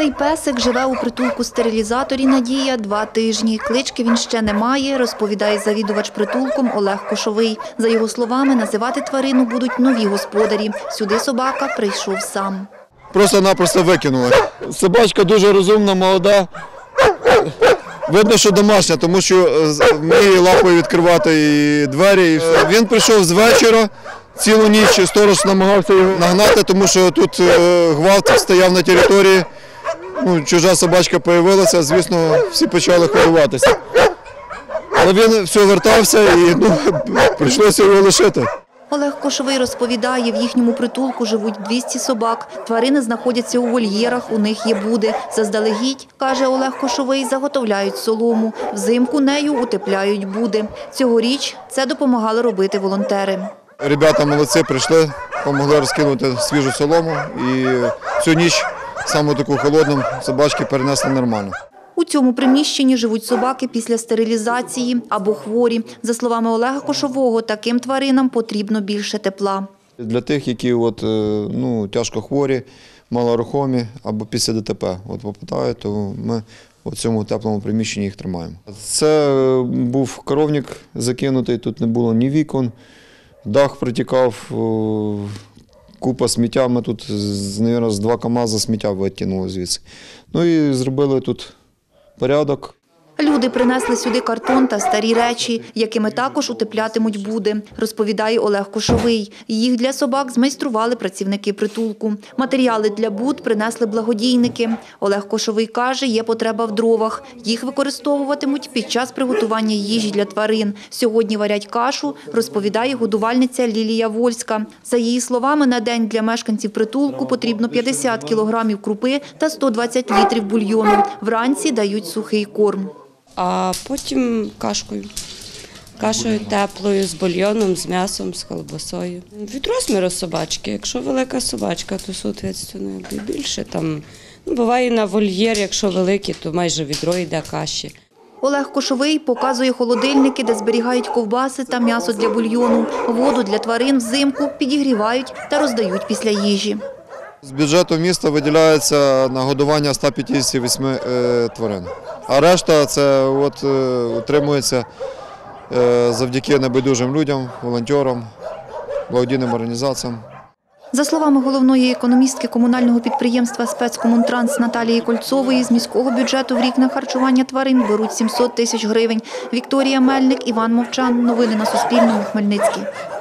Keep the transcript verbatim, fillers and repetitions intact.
Цей песик живе у притулку-стерилізаторі «Надія» два тижні. Клички він ще не має, розповідає завідувач притулком Олег Кошовий. За його словами, називати тварину будуть нові господарі. Сюди собака прийшов сам. Просто-напросто викинули. Собачка дуже розумна, молода. Видно, що домашня, тому що вміє лапою відкривати і двері. І все. Він прийшов з вечора, цілу ніч сторож намагався його нагнати, тому що тут гвалт стояв на території. Ну, чужа собачка з'явилася, звісно, всі почали хвилюватися. Але він все вертався і ну, прийшлося його лишити. Олег Кошовий розповідає, в їхньому притулку живуть двісті собак. Тварини знаходяться у вольєрах, у них є буди. Заздалегідь, каже Олег Кошовий, заготовляють солому. Взимку нею утепляють буди. Цьогоріч це допомагали робити волонтери. Ребята молодці, прийшли, допомогли розкинути свіжу солому і всю ніч, саме таку холодну, собачки перенесли нормально. У цьому приміщенні живуть собаки після стерилізації або хворі. За словами Олега Кошового, таким тваринам потрібно більше тепла. Для тих, які от, ну, тяжко хворі, малорухомі або після ДТП от, попадають, то ми у цьому теплому приміщенні їх тримаємо. Це був коровник закинутий, тут не було ні вікон, дах протікав, купа сміття. Ми тут, мабуть, з два КАМАЗи сміття витягнули звідси. Ну і зробили тут порядок. Люди принесли сюди картон та старі речі, якими також утеплятимуть буди, розповідає Олег Кошовий. Їх для собак змайстрували працівники притулку. Матеріали для буд принесли благодійники. Олег Кошовий каже, є потреба в дровах. Їх використовуватимуть під час приготування їжі для тварин. Сьогодні варять кашу, розповідає годувальниця Лілія Вольська. За її словами, на день для мешканців притулку потрібно п'ятдесят кілограмів крупи та сто двадцять літрів бульйону. Вранці дають сухий корм. А потім кашкою. Кашею теплою, з бульйоном, з м'ясом, з колбасою. Від розміру собачки. Якщо велика собачка, то, відповідно, більше. Там, ну, буває на вольєр, якщо великі, то майже відро йде каші. Олег Кошовий показує холодильники, де зберігають ковбаси та м'ясо для бульйону. Воду для тварин взимку підігрівають та роздають після їжі. З бюджету міста виділяється на годування ста п'ятдесят восьми е, тварин. А решта це от, е, утримується е, завдяки небайдужим людям, волонтерам, благодійним організаціям. За словами головної економістки комунального підприємства «Спецкомунтранс» Наталії Кольцової, з міського бюджету в рік на харчування тварин беруть сімсот тисяч гривень. Вікторія Мельник, Іван Мовчан. Новини на Суспільному. Хмельницький.